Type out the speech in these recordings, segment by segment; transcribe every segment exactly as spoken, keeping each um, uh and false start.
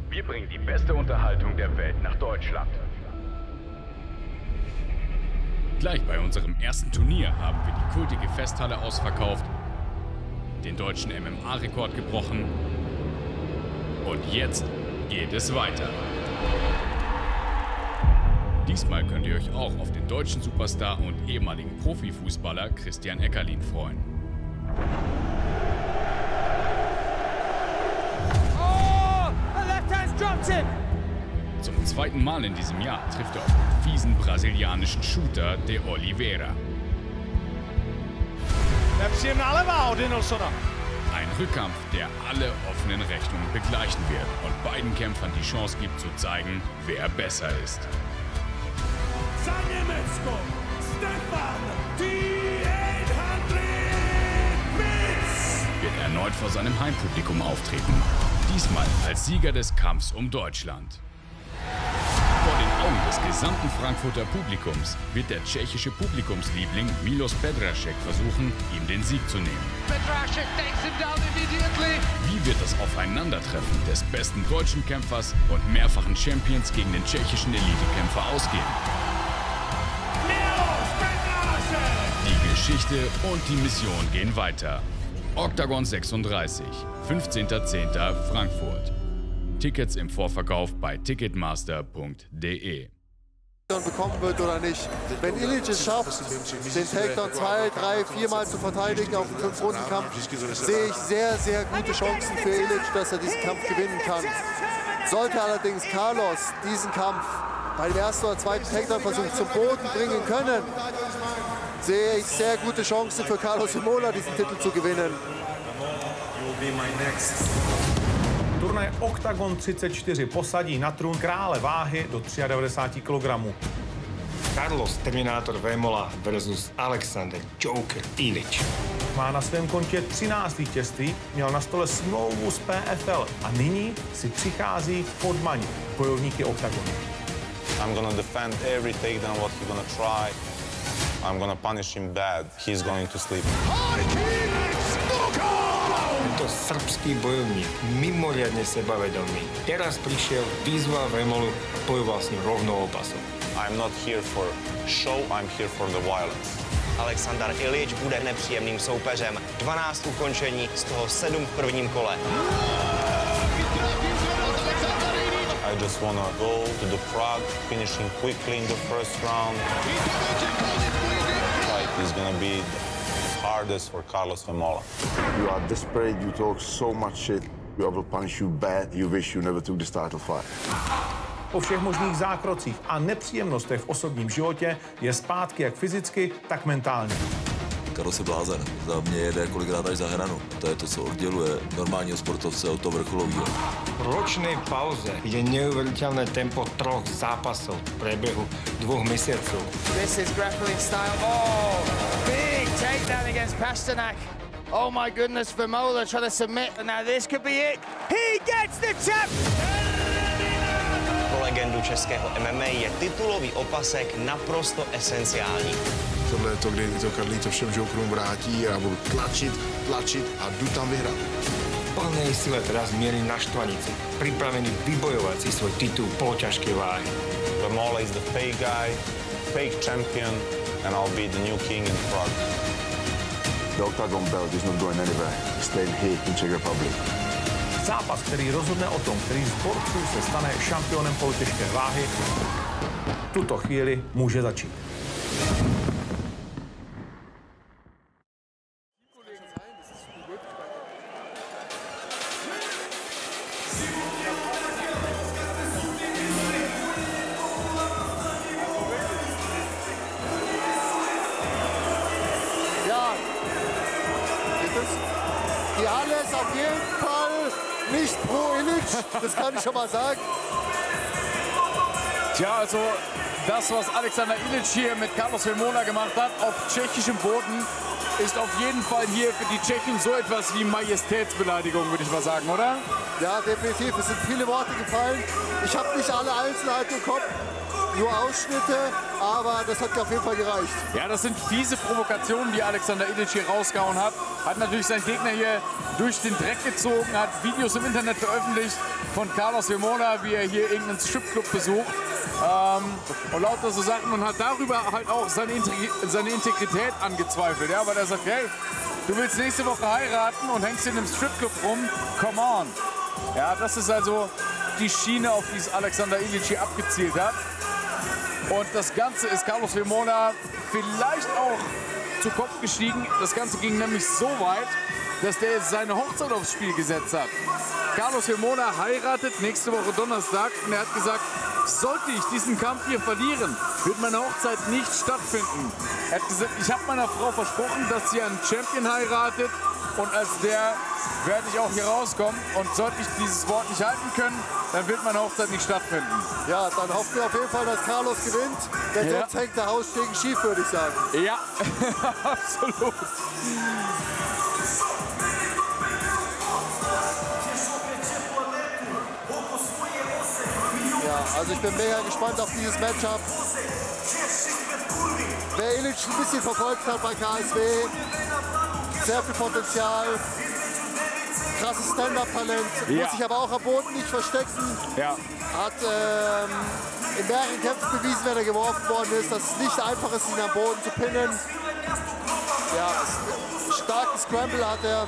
Wir bringen die beste Unterhaltung der Welt nach Deutschland. Gleich bei unserem ersten Turnier haben wir die kultige Festhalle ausverkauft, den deutschen M M A-Rekord gebrochen und jetzt geht es weiter. Diesmal könnt ihr euch auch auf den deutschen Superstar und ehemaligen Profifußballer Christian Eckerlin freuen. Oh, the left hand's dropped him. Zum zweiten Mal in diesem Jahr trifft er auf den fiesen brasilianischen Shooter de Oliveira. Ein Rückkampf, der alle offenen Rechnungen begleichen wird und beiden Kämpfern die Chance gibt zu zeigen, wer besser ist. Wird erneut vor seinem Heimpublikum auftreten. Diesmal als Sieger des Kampfs um Deutschland. Vor den Augen des gesamten Frankfurter Publikums wird der tschechische Publikumsliebling Milos Pedrašek versuchen, ihm den Sieg zu nehmen. Pedrašek takes him down immediately. Wie wird das Aufeinandertreffen des besten deutschen Kämpfers und mehrfachen Champions gegen den tschechischen Elitekämpfer ausgehen? Die Geschichte und die Mission gehen weiter. Octagon sechsunddreißig, fünfzehnter zehnter Frankfurt. Tickets im Vorverkauf bei ticketmaster punkt de. bekommen wird oder nicht. Wenn Ilic es schafft, den Takedown zwei, drei, viermal zu verteidigen auf dem Fünf-Runden-Kampf, sehe ich sehr, sehr gute Chancen für Ilic, dass er diesen Kampf gewinnen kann. Sollte allerdings Carlos diesen Kampf bei dem ersten oder zweiten Takedown-Versuch zum Boden bringen können, sehe ich sehr gute Chancen für Carlos Vemola, diesen Titel zu gewinnen. Turnaj Octagon třicet čtyři posadí na trůn krále váhy do devadesát tři kilogramů. Carlos Terminator Vemola versus Alexander Joker Ilic. Má na svém kontě třináct vítězství, měl na stole smlouvu s P F L a nyní si přichází podmanit bojovníky Octagonu. I'm gonna defend every takedown what he's gonna try. I'm gonna punish him bad. He's going to sleep. Tento srbský bojovník, mimoriadne sebavedomý, teraz prišiel, vyzval Vemolu a bojoval s ním rovnou opasou. I'm not here for show, I'm here for the violence. Alexander Ilic bude nepříjemným soupeřem. dvanáct ukončení, z toho sedm v prvním kole. I just wanna go to the crowd, finish him quickly in the first round. Fight is gonna be the hardest for Carlos Vemola. You are desperate, you talk so much shit. We will punish you bad, you wish you never took this title fight. Po všech možných zákrocích a nepříjemnostech v osobním životě je zpátky jak fyzicky, tak mentálně. Carlos je blázen. Za mě jede kolikrát až za hranu. To je to, co odděluje normálního sportovce od toho vrcholového. V ročnej pauze je neuveriteľné tempo troch zápasov v priebehu dvoch mesiacov. This is grappling style. Oh, big takedown against Pasternak. Oh my goodness, Vemola trying to submit. And now this could be it. He gets the tap. Pro legendu českého M M A je titulový opasek naprosto esenciální. Tohle je to, kdy to Carlito všem jokerům vrátí a budu tlačit, tlačit a jdu tam vyhrát. V plnej sile teraz mierí na štvanici, pripravený vybojovať si svoj titul poloťažkej váhy. Vemola is the fake guy, fake champion, and I'll be the new king in Prague. The Octagon belt is not going anywhere. It's staying here in Czech Republic. Zápas, který rozhodne o tom, který z borců se stane šampionem polotěžké váhy, v tuto chvíli může začít. Ja, die Halle ist auf jeden Fall nicht pro Ilic, das kann ich schon mal sagen. Tja, also das, was Alexander Ilic hier mit Carlos Vemola gemacht hat, auf tschechischem Boden, ist auf jeden Fall hier für die Tschechen so etwas wie Majestätsbeleidigung, würde ich mal sagen, oder? Ja, definitiv. Es sind viele Worte gefallen. Ich habe nicht alle Einzelheiten im Kopf. nur Ausschnitte, aber das hat auf jeden Fall gereicht. Ja, das sind fiese Provokationen, die Alexander Ilic hier rausgehauen hat. Hat natürlich seinen Gegner hier durch den Dreck gezogen, hat Videos im Internet veröffentlicht von Carlos Cremona, wie er hier irgendeinen Stripclub besucht. Ähm, und lauter so Sachen und hat darüber halt auch seine, Integ seine Integrität angezweifelt. Ja, weil er sagt, hey, du willst nächste Woche heiraten und hängst in einem Stripclub rum, come on. Ja, das ist also die Schiene, auf die es Alexander Ilic hier abgezielt hat. Und das Ganze ist Carlos Cremona vielleicht auch zu Kopf gestiegen. Das Ganze ging nämlich so weit, dass der jetzt seine Hochzeit aufs Spiel gesetzt hat. Carlos Cremona heiratet nächste Woche Donnerstag und er hat gesagt, sollte ich diesen Kampf hier verlieren, wird meine Hochzeit nicht stattfinden. Er hat gesagt, ich habe meiner Frau versprochen, dass sie einen Champion heiratet und als der werde ich auch hier rauskommen. Und sollte ich dieses Wort nicht halten können, dann wird meine Hochzeit nicht stattfinden. Ja, dann hoffen wir auf jeden Fall, dass Carlos gewinnt. Denn Ja. sonst hängt der Haus gegen schief, würde ich sagen. Ja, absolut. Ja, also ich bin mega gespannt auf dieses Matchup. Wer Ilic ein bisschen verfolgt hat bei K S W, sehr viel Potenzial, krasses Stand-Up-Talent, Ja. muss sich aber auch am Boden nicht verstecken. Ja. Hat ähm, in mehreren Kämpfen bewiesen, wenn er geworfen worden ist, dass es nicht einfach ist, ihn am Boden zu pinnen. Ja, es- starken Scramble hat er.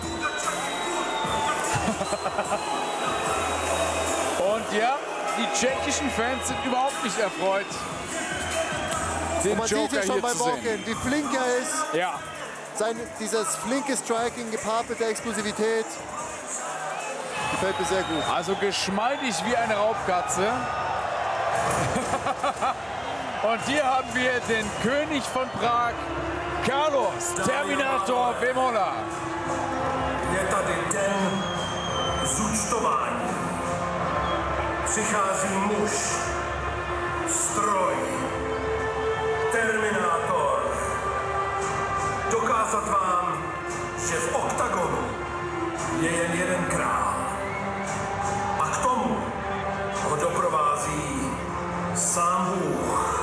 Und ja, die tschechischen Fans sind überhaupt nicht erfreut, den Und man sieht Joker hier schon hier beim zu sehen. Walk-In, wie flink er ist. Ja. Sein, dieses flinke Striking gepaart mit der Explosivität gefällt mir sehr gut. Also geschmeidig wie eine Raubkatze. Und hier haben wir den König von Prag, Carlos Terminator Cremona. Je tady den zúčtování. Přichází muž, stroj, Terminátor. Dokázat vám, že v oktagonu je jen jeden král. A k tomu ho doprovází sám Bůh.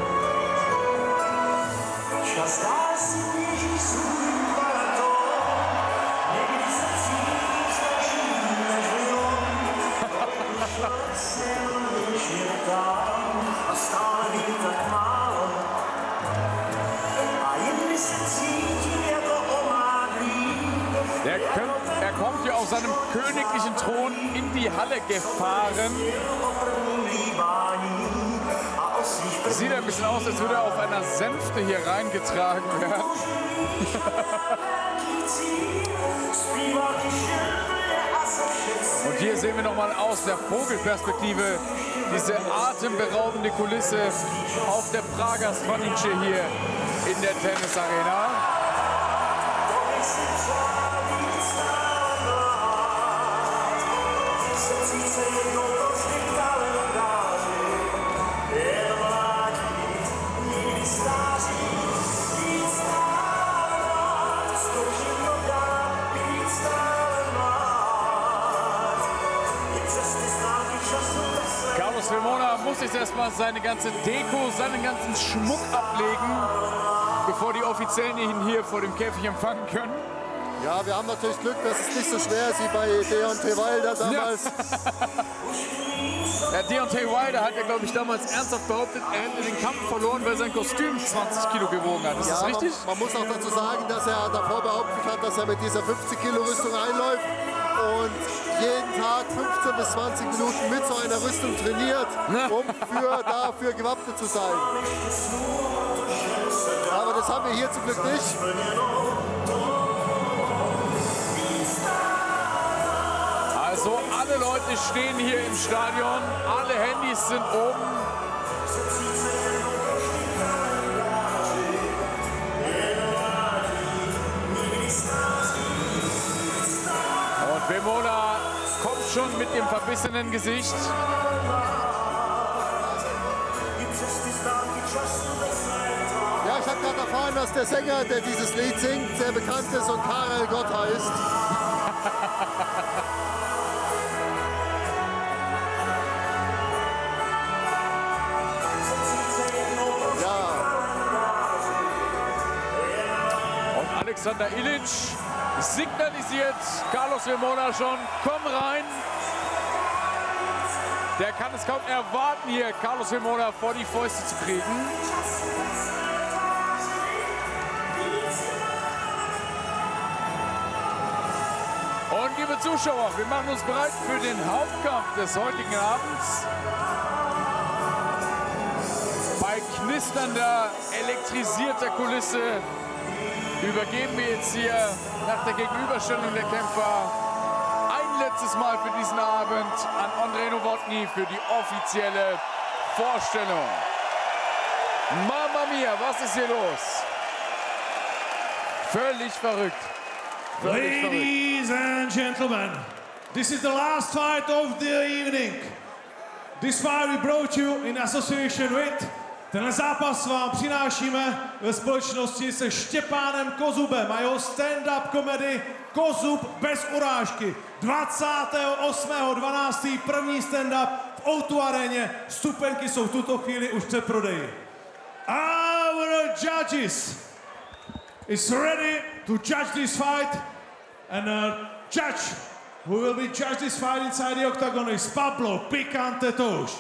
Čas dál si běží svůj maraton, někdy se cítíš snaží než on. Je tam a stále vím tak málo. A jindy se cítím jako omádlý. Der kommt, er kommt hier auf seinem königlichen Thron in die Halle gefahren. Sieht ein bisschen aus, als würde er auf einer Sänfte hier reingetragen werden. Und hier sehen wir noch mal aus der Vogelperspektive diese atemberaubende Kulisse auf der Prager Svanice hier in der Tennisarena. Carlos Cremona muss jetzt erstmal seine ganze Deko, seinen ganzen Schmuck ablegen, bevor die Offiziellen ihn hier vor dem Käfig empfangen können. Ja, wir haben natürlich Glück, dass es nicht so schwer ist wie bei Deontay Wilder damals. Ja, Deontay Wilder hat ja, glaube ich, damals ernsthaft behauptet, er hätte den Kampf verloren, weil sein Kostüm zwanzig Kilo gewogen hat. Ist Ja, das richtig? Man, man muss auch dazu sagen, dass er davor behauptet hat, dass er mit dieser fünfzig Kilo Rüstung einläuft und jeden Tag fünfzehn bis zwanzig Minuten mit so einer Rüstung trainiert, um für, dafür gewappnet zu sein. Aber das haben wir hier zum Glück nicht. Also alle Leute stehen hier im Stadion, alle Handys sind oben. Und Cremona kommt schon mit dem verbissenen Gesicht. Ja, ich habe gerade erfahren, dass der Sänger, der dieses Lied singt, sehr bekannt ist und Karel Gott heißt. Alexander Ilic signalisiert Carlos Vermola schon, komm rein. Der kann es kaum erwarten, hier Carlos Vermola vor die Fäuste zu kriegen. Und liebe Zuschauer, wir machen uns bereit für den Hauptkampf des heutigen Abends. Bei knisternder, elektrisierter Kulisse übergeben wir jetzt hier nach der Gegenüberstellung der Kämpfer ein letztes Mal für diesen Abend an Andrei Nowotny für die offizielle Vorstellung. Mamma mia, was ist hier los? Völlig verrückt. Völlig Ladies verrückt. and gentlemen, this is the last fight of the evening. This fight we brought you in association with. Tenhle zápas vám přinášíme ve společnosti se Štěpánem Kozubem a jeho stand-up komedy Kozub bez urážky. dvacátého osmého dvanáctého první stand-up v O dva aréně. Vstupenky jsou v tuto chvíli už před prodeji. Our judges is ready to judge this fight, and a judge who will be judge this fight inside the octagon is Pablo Picante Tosh.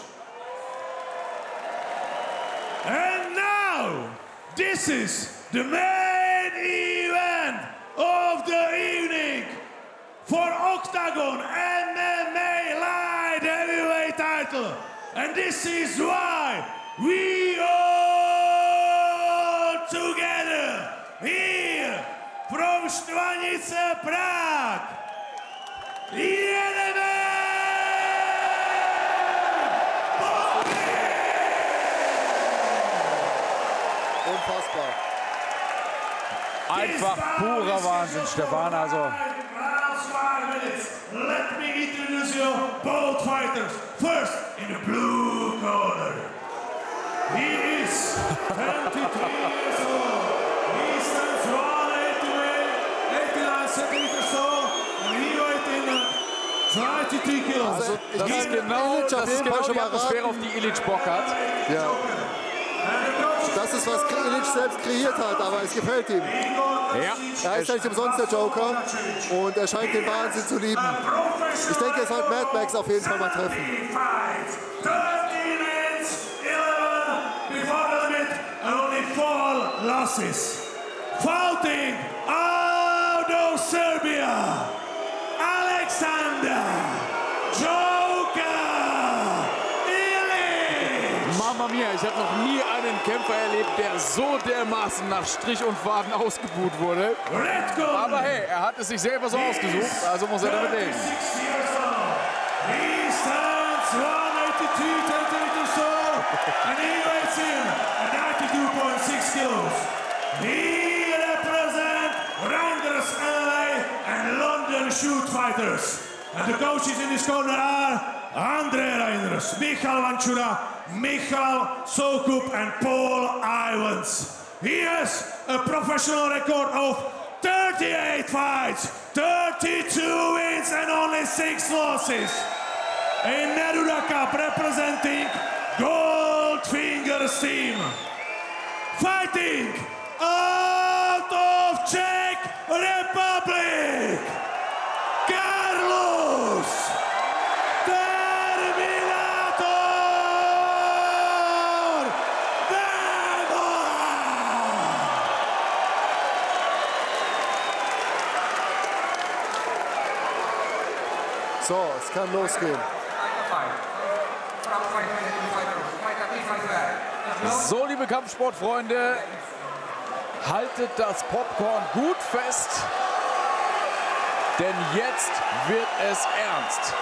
And now, this is the main event of the evening for Octagon M M A Light Heavyweight title. And this is why we all together here from Štvanice, Prague. Jedeme! Unfassbar. Einfach purer Wahnsinn, Stefan. Also. Let me introduce you both fighters. First, in the blue corner. He is twenty-three years old. He stands one eighty-nine centimeters tall, and he weighs in twenty-three kilos. Also, das ist genau, das ist genau die Atmosphäre, auf die Ilic Bock hat. Ja. Das ist, was Ilic selbst kreiert hat, aber es gefällt ihm. Ja. Er ist nicht umsonst der Joker und er scheint den Wahnsinn zu lieben. Ich denke, es wird Mad Max auf jeden Fall mal treffen. Fighting out of Serbia, Alexander Joker Ilic. Mamma mia, ich habe noch nie einen Kämpfer erlebt, der so dermaßen nach Strich und Faden ausgebuht wurde. Aber hey, er hat es sich selber so ausgesucht, also muss er damit leben. He stands one eighty-two centimeters tall and he weighs in at ninety-two point six kilos. He represents Reinders M M A and London Shoot Fighters. And the coaches in this corner are Andrei Reinders, Michal Vanchura, Michal Soukup and Paul Ivans. He has a professional record of thirty-eight fights, thirty-two wins and only six losses. In Neruda Cup representing Goldfinger's team. Fighting out of Czech Republic, Carlos Terminator Vermola. So, es kann losgehen. So, liebe Kampfsportfreunde, haltet das Popcorn gut fest, denn jetzt wird es ernst.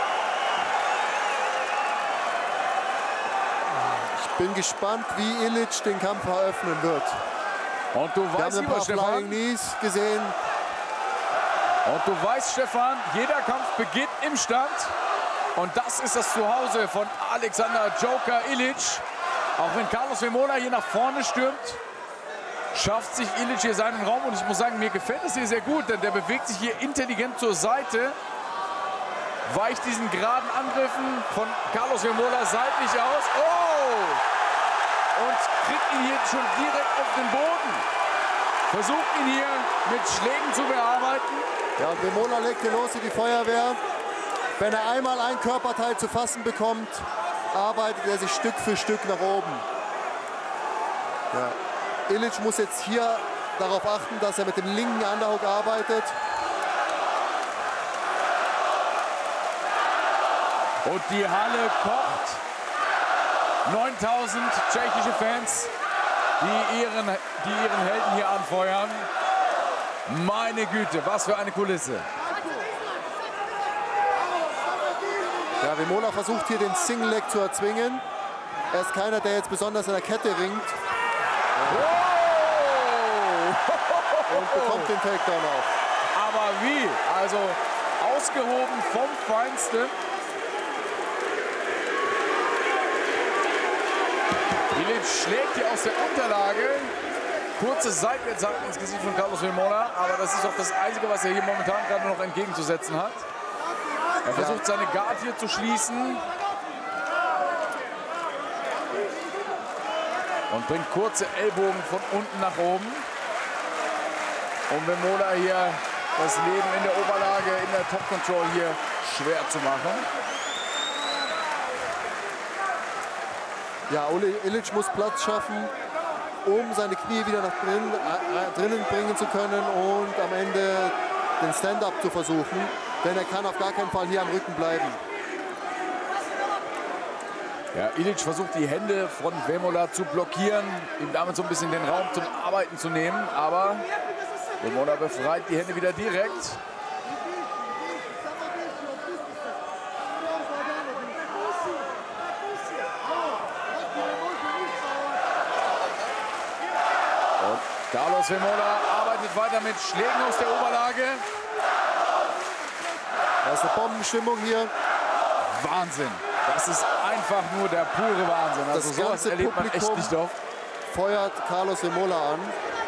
Ich bin gespannt, wie Ilic den Kampf eröffnen wird. Und du Wir weißt, haben ein paar Stefan, Flying Knees gesehen. Und du weißt, Stefan, jeder Kampf beginnt im Stand. Und das ist das Zuhause von Alexander Joker Ilic. Auch wenn Carlos Vermola hier nach vorne stürmt, schafft sich Ilic hier seinen Raum. Und ich muss sagen, mir gefällt es hier sehr gut, denn der bewegt sich hier intelligent zur Seite, weicht diesen geraden Angriffen von Carlos Vermola seitlich aus. Oh! Und kriegt ihn hier schon direkt auf den Boden. versucht ihn hier mit Schlägen zu bearbeiten. Ja, und Vemola legt hier los wie die Feuerwehr. Wenn er einmal ein Körperteil zu fassen bekommt, arbeitet er sich Stück für Stück nach oben. Ja. Ilic muss jetzt hier darauf achten, dass er mit dem linken Underhook arbeitet. Und die Halle kocht. neuntausend tschechische Fans, die ihren, die ihren Helden hier anfeuern. Meine Güte, was für eine Kulisse. Ja, Vemola versucht hier den Single Leg zu erzwingen. Er ist keiner, der jetzt besonders in der Kette ringt. Und bekommt den Takedown auch. Aber wie? Also ausgehoben vom Feinsten. Ilic schlägt hier aus der Unterlage. Kurze Seitwärtshaken ins Gesicht von Carlos Vemola. Aber das ist auch das Einzige, was er hier momentan gerade noch entgegenzusetzen hat. Er versucht seine Guard hier zu schließen. Und bringt kurze Ellbogen von unten nach oben. Um Vemola hier das Leben in der Oberlage, in der Top Control hier schwer zu machen. Ja, Ilic muss Platz schaffen, um seine Knie wieder nach drinnen, äh, drinnen bringen zu können und am Ende den Stand-up zu versuchen. Denn er kann auf gar keinen Fall hier am Rücken bleiben. Ja, Ilic versucht die Hände von Vemola zu blockieren, ihm damit so ein bisschen den Raum zum Arbeiten zu nehmen. Aber Vemola befreit die Hände wieder direkt. Und Carlos Vemola arbeitet weiter mit Schlägen aus der Oberlage. Das ist eine Bombenstimmung hier. Wahnsinn. Das ist einfach nur der pure Wahnsinn. Also das sowas ganze erlebt man echt nicht oft. Feuert Carlos Vemola an.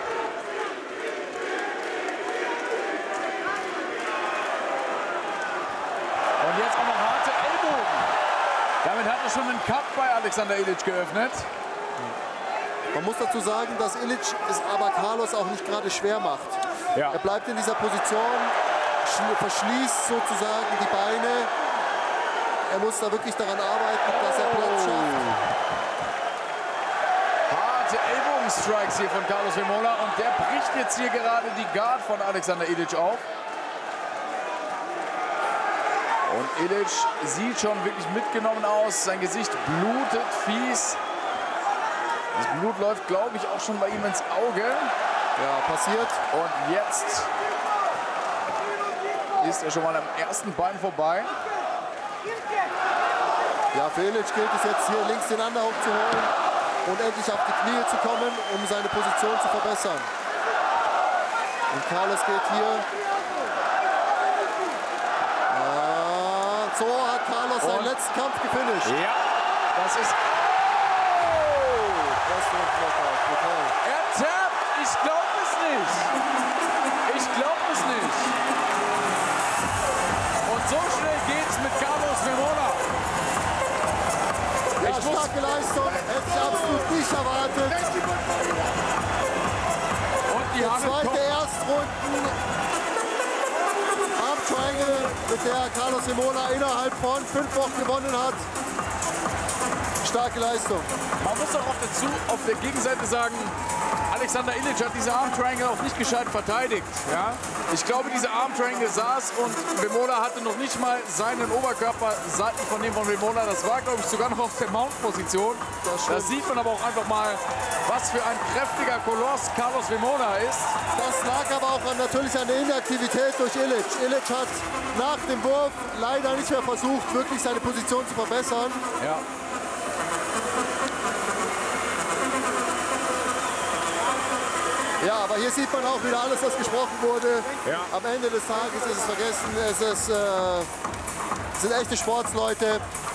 Und jetzt auch noch harte Ellbogen. Damit hat er schon einen Cut bei Alexander Ilic geöffnet. Man muss dazu sagen, dass Ilic es aber Carlos auch nicht gerade schwer macht. Ja. Er bleibt in dieser Position, verschließt sozusagen die Beine. Er muss da wirklich daran arbeiten, dass er Platz schafft. Harte Ellbogenstrikes hier von Carlos Vemola. Und der bricht jetzt hier gerade die Guard von Alexander Ilic auf. Und Ilic sieht schon wirklich mitgenommen aus. Sein Gesicht blutet fies. Das Blut läuft, glaube ich, auch schon bei ihm ins Auge. Ja, passiert. Und jetzt ist er schon mal am ersten Bein vorbei. Ja, für Ilic gilt es jetzt hier links den Underhook zu holen und endlich auf die Knie zu kommen, um seine Position zu verbessern. Und Carlos geht hier. Ja, so hat Carlos seinen letzten Kampf gefinisht. Ja, das ist... Er tappt! Ich glaube es nicht! Ich glaube es nicht! Und so schnell geht's mit Carlos Vemola. Ja, starke Leistung, hätte ich absolut nicht erwartet. Und die Der Halle zweite kommt. Erstrunden Arm Triangle, mit der Carlos Vemola innerhalb von fünf Wochen gewonnen hat. Starke Leistung. Man muss auch dazu auf der Gegenseite sagen, Alexander Ilic hat diese Arm Triangle auch nicht gescheit verteidigt. Ja? Ich glaube, diese Arm Triangle saß und Vemola hatte noch nicht mal seinen Oberkörper Seiten von dem von Vemola. Das war, glaube ich, sogar noch auf der Mount-Position. Das, das sieht man aber auch einfach mal, was für ein kräftiger Koloss Carlos Vemola ist. Das lag aber auch an, natürlich an der Inaktivität durch Ilic. Ilic hat nach dem Wurf leider nicht mehr versucht, wirklich seine Position zu verbessern. Ja. Ja, aber hier sieht man auch wieder alles, was gesprochen wurde. Ja. Am Ende des Tages ist es vergessen. Es ist, äh, sind echte Sportsleute,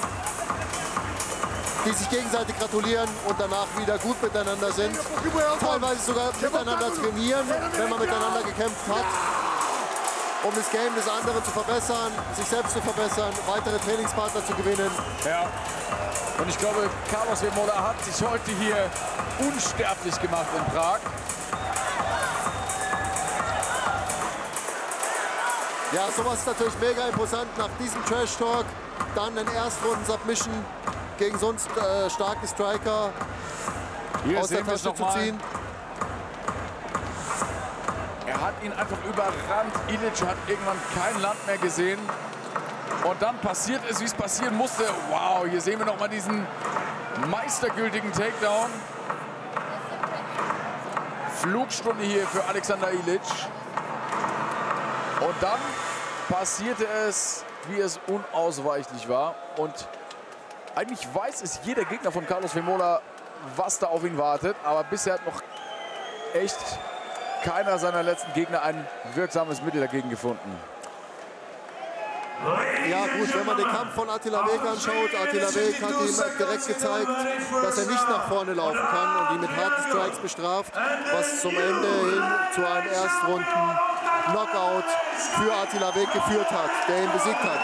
die sich gegenseitig gratulieren und danach wieder gut miteinander sind. Teilweise sogar miteinander trainieren, wenn man miteinander gekämpft hat, um das Game des anderen zu verbessern, sich selbst zu verbessern, weitere Trainingspartner zu gewinnen. Ja. Und ich glaube, Carlos Vemola hat sich heute hier unsterblich gemacht in Prag. Ja, sowas ist natürlich mega imposant. Nach diesem Trash-Talk dann einen Erstrunden-Submission gegen sonst äh, starke Striker Hier aus der Tasche zu ziehen. Er hat ihn einfach überrannt. Ilic hat irgendwann kein Land mehr gesehen. Und dann passiert es, wie es passieren musste. Wow, hier sehen wir noch mal diesen meistergültigen Takedown. Flugstunde hier für Alexander Ilic. Und dann passierte es, wie es unausweichlich war. Und eigentlich weiß es jeder Gegner von Carlos Vemola, was da auf ihn wartet. Aber bisher hat noch echt keiner seiner letzten Gegner ein wirksames Mittel dagegen gefunden. Ja gut, wenn man den Kampf von Attila Weg anschaut, Attila Weg hat ihm direkt gezeigt, dass er nicht nach vorne laufen kann und ihn mit harten Strikes bestraft, was zum Ende hin zu einem Erstrunden-Knockout für Attila Weg geführt hat, der ihn besiegt hat.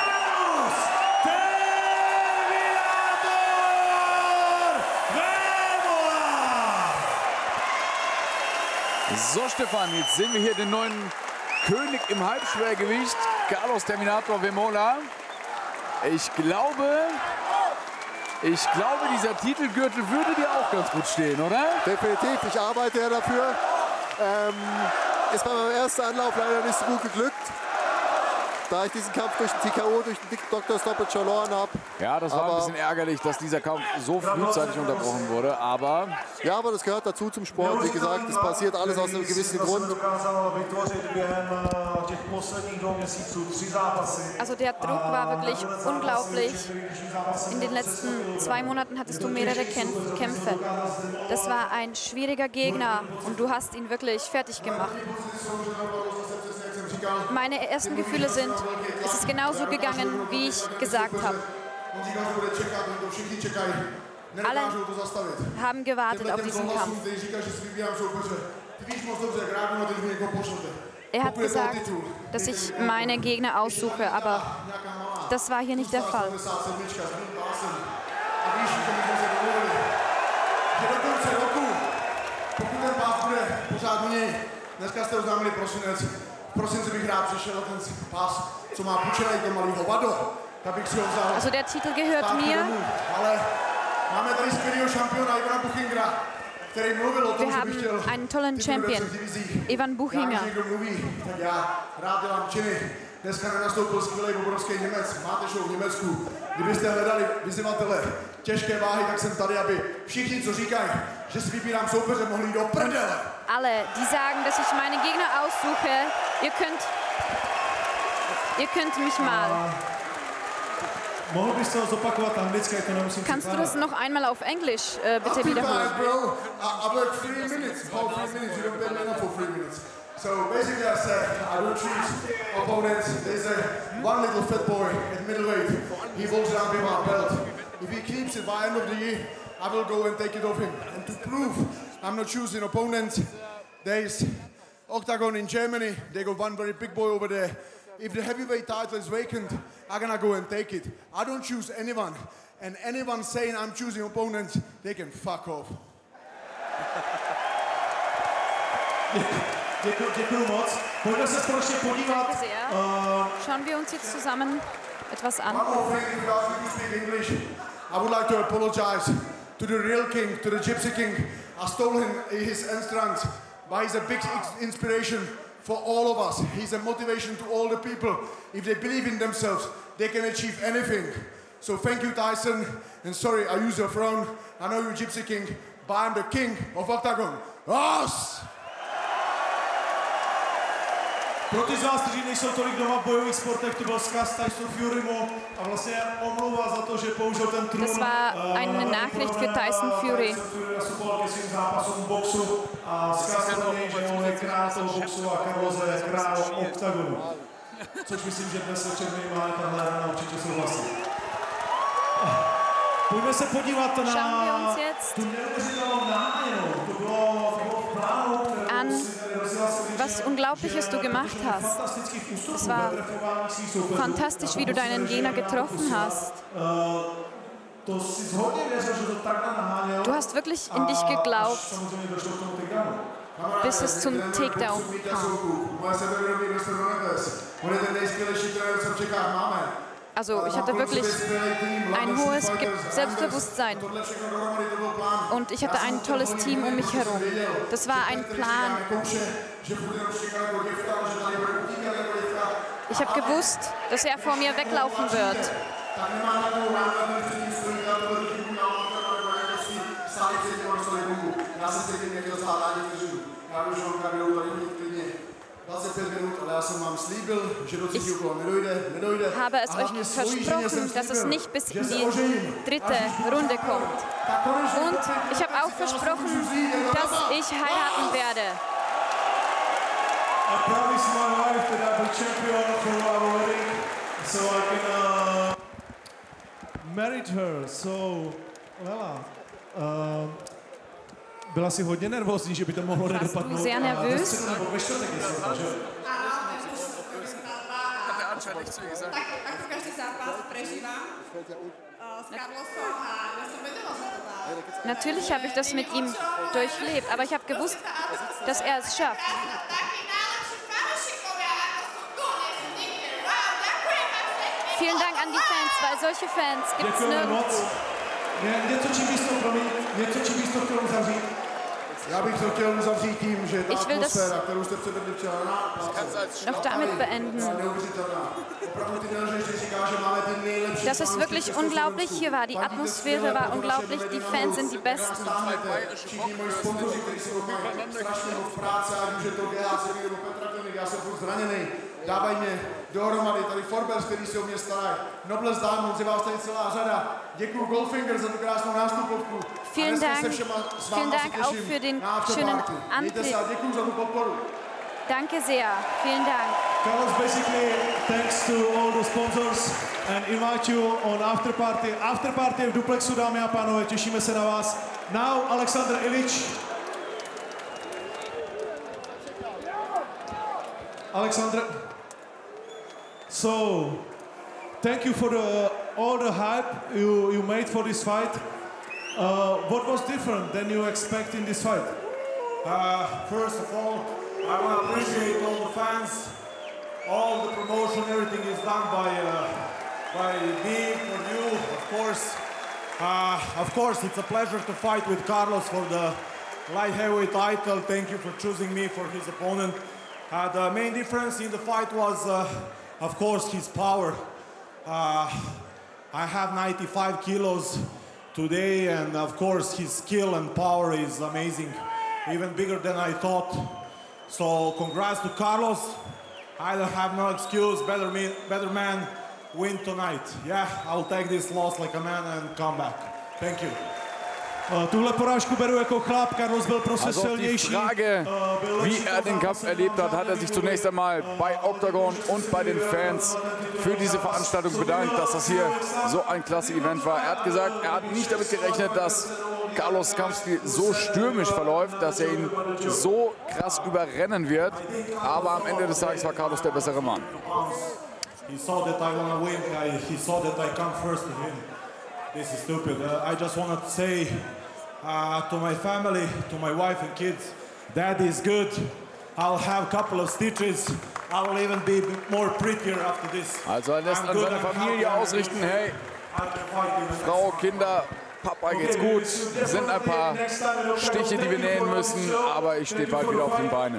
So, Stefan, jetzt sehen wir hier den neuen König im Halbschwergewicht, Carlos Terminator Vemola. Ich glaube, ich glaube, dieser Titelgürtel würde dir auch ganz gut stehen, oder? Definitiv, ich arbeite ja dafür. Ähm, ist bei meinem ersten Anlauf leider nicht so gut geglückt, da ich diesen Kampf durch den T K O, durch den Doktor Stoppage verloren habe. Ja, das war aber ein bisschen ärgerlich, dass dieser Kampf so frühzeitig unterbrochen wurde, aber... Ja, aber das gehört dazu zum Sport. Wie gesagt, das passiert alles aus einem gewissen Grund. Also der Druck war wirklich unglaublich. In den letzten zwei Monaten hattest du mehrere Kämpfe. Das war ein schwieriger Gegner und du hast ihn wirklich fertig gemacht. Meine ersten Gefühle sind, es ist genauso gegangen, wie ich gesagt habe. Alle haben gewartet auf diesen Kampf. Er hat gesagt, dass ich meine Gegner aussuche, aber das war hier nicht der Fall. Also der Titel gehört mir. Wir haben einen tollen Champion, Ivan Buchinger. Dneska nenastoupil skvělý obrovský Němec, máte show v Německu. Kdybyste hledali vyzývatele těžké váhy, tak jsem tady, aby všichni, co říkají, že si vybírám soupeře, mohli jít do prdele. Alle, die sagen, dass ich meine Gegner aussuche, ihr könnt, ihr könnt mich mal. Kannst du das noch einmal auf Englisch äh, bitte wiederholen? So basically, I said I don't choose opponents. There's a one little fat boy at middleweight. He walks around with my belt. If he keeps it by end of the year, I will go and take it off him. And to prove I'm not choosing opponents, there's Octagon in Germany. They got one very big boy over there. If the heavyweight title is vacant, I'm gonna go and take it. I don't choose anyone. And anyone saying I'm choosing opponents, they can fuck off. Děkuji, děkuji moc. Pojďme se společně podívat. Uh, Schauen wir uns jetzt zusammen etwas an. I would like to apologize to the real king, to the Gypsy King. I stole him his entrance, but he's a big inspiration for all of us. He's a motivation to all the people. If they believe in themselves, they can achieve anything. So thank you, Tyson. And sorry, I use your throne. I know you're Gypsy King, but I'm the king of Octagon. Us! Pro ty z vás, kteří nejsou tolik doma v bojových sportech, to byl vzkaz Tyson Furymu a vlastně omluva za to, že použil ten trůn. Das war eine Nachricht für Tyson Fury. Nastupoval ke svým zápasům boxu a vzkaz pro něj, že on je král toho boxu a Carlos je král Octagonu. Což myslím, že dnes večer minimálně tahle arena určitě souhlasí. Pojďme se podívat na tu neuvěřitelnou nájenu. To bylo v plánu, an was Unglaubliches du gemacht hast. Es war fantastisch, wie du deinen Gegner getroffen hast. Du hast wirklich in dich geglaubt. bis es zum Takedown kam. Also ich hatte wirklich ein hohes Selbstbewusstsein und ich hatte ein tolles Team um mich herum. Das war ein Plan. Ich habe gewusst, dass er vor mir weglaufen wird. Ich habe es euch versprochen, dass es nicht bis in die dritte Runde kommt. Und ich habe auch versprochen, dass ich heiraten werde. I promised my wife that I'll be champion for our wedding, so I can uh, marry her. So, Lela, uh, byla si hodně nervózní, že by to mohlo nedopadnout. Sehr nervös. Tak ako každý zápas prežívam s Carlosom a ja som vedela, že to dá. Natürlich habe ich das mit ihm durchlebt, aber ich habe gewusst, dass er es schafft. Vielen Dank an die Fans, weil solche Fans gibt es nirgends. Ich will das noch damit beenden. Das ist wirklich unglaublich hier war. Die Atmosphäre war unglaublich, die Fans sind die Besten. Dávají mě dohromady, tady Forbes, který si o mě starají. Nobles Diamonds, je vás tady celá řada. Děkuju Goldfinger za tu krásnou nástupovku. Vielen Dank, vielen Dank auch für den schönen Antritt. Děkuju za tu podporu. Danke sehr, vielen Dank. Carlos, basically, thanks to all the sponsors and invite you on after party. After party v Duplexu, dámy a pánové, těšíme se na vás. Now, Alexander Ilić. Alexander. So, thank you for the, all the hype you, you made for this fight. Uh, what was different than you expect in this fight? Uh, first of all, I want to appreciate all the fans, all the promotion, everything is done by, uh, by me, for you, of course. Uh, of course, it's a pleasure to fight with Carlos for the light heavyweight title. Thank you for choosing me for his opponent. Uh, the main difference in the fight was, uh, of course, his power. Uh, I have ninety-five kilos today, and of course, his skill and power is amazing, even bigger than I thought. So, congrats to Carlos. I don't have no excuse. Better, me, better man win tonight. Yeah, I'll take this loss like a man and come back. Thank you. Tuhle porážku beru jako chlap, Carlos byl prostě silnější. Also die Frage, wie er den Kampf erlebt hat, hat er sich zunächst einmal bei Octagon und bei den Fans für diese Veranstaltung bedankt, dass das hier so ein klasse Event war. Er hat gesagt, er hat nicht damit gerechnet, dass Carlos' Kampfstil so stürmisch verläuft, dass er ihn so krass überrennen wird. Aber am Ende des Tages war Carlos der bessere Mann. He saw that I want to win. I, he saw that I come first to him. This is stupid. Uh, I just want to say uh, to my family, to my wife and kids, Dad is good. I'll have a couple of stitches. I'll even be more prettier after this. Also er lässt an seine Familie ausrichten, hey, Frau, Kinder, Papa geht's gut. Es sind ein paar Stiche, die wir nähen müssen, aber ich stehe bald wieder auf den Beinen.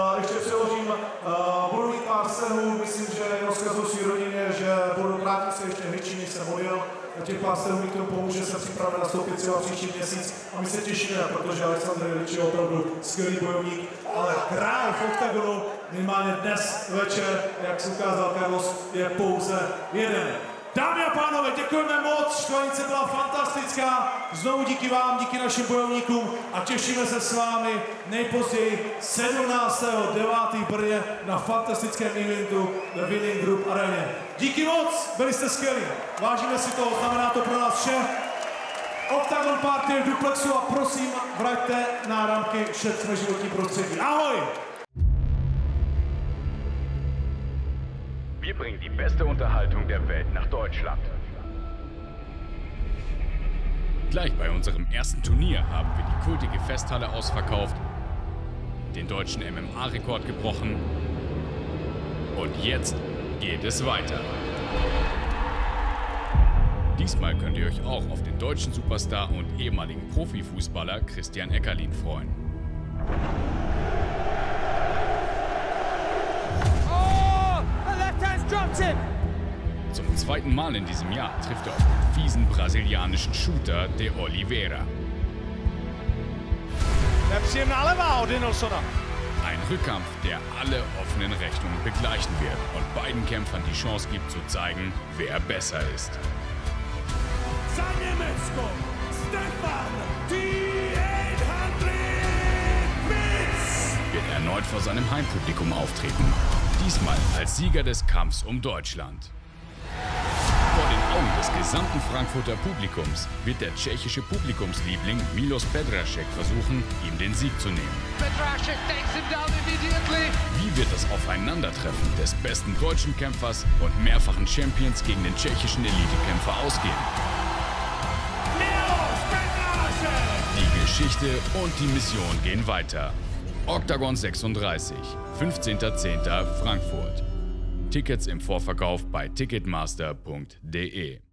Těch pár se mi k tomu pomůže, jsem připraven nastoupit třeba příští měsíc a my se těšíme, protože Alexander Ilić je opravdu skvělý bojovník, ale král v Octagonu minimálně dnes večer, jak se ukázal Carlos, je pouze jeden. Dámy a pánové, děkujeme moc, štvanice byla fantastická, znovu díky vám, díky našim bojovníkům a těšíme se s vámi nejpozději sedmnáctého devátého v Brně na fantastickém eventu ve Winning Group Areně. Díky moc, byli jste skvělí, vážíme si to, znamená to pro nás vše. Octagon Party v Duplexu a prosím, vraťte náramky, šetřme životní prostředí. Ahoj! Wir bringen die beste Unterhaltung der Welt nach Deutschland. Gleich bei unserem ersten Turnier haben wir die kultige Festhalle ausverkauft den deutschen M M A-Rekord gebrochen. Und jetzt geht es weiter. Diesmal könnt ihr euch auch auf den deutschen Superstar und ehemaligen Profifußballer Christian Eckerlin freuen. Oh, the left hand's dropped him. Zum zweiten Mal in diesem Jahr trifft er auf den fiesen brasilianischen Shooter de Oliveira. Ein Rückkampf, der alle offenen Rechnungen begleichen wird und beiden Kämpfern die Chance gibt zu zeigen, wer besser ist. Wird erneut vor seinem Heimpublikum auftreten. Diesmal als Sieger des Kampfs um Deutschland. Vor den Augen des gesamten Frankfurter Publikums wird der tschechische Publikumsliebling Milos Pedrašek versuchen, ihm den Sieg zu nehmen. Wie wird das Aufeinandertreffen des besten deutschen Kämpfers und mehrfachen Champions gegen den tschechischen Elitekämpfer ausgehen? Die Geschichte und die Mission gehen weiter. Octagon sechsunddreißig, fünfzehnter zehnter Frankfurt. Tickets im Vorverkauf bei ticketmaster punkt de.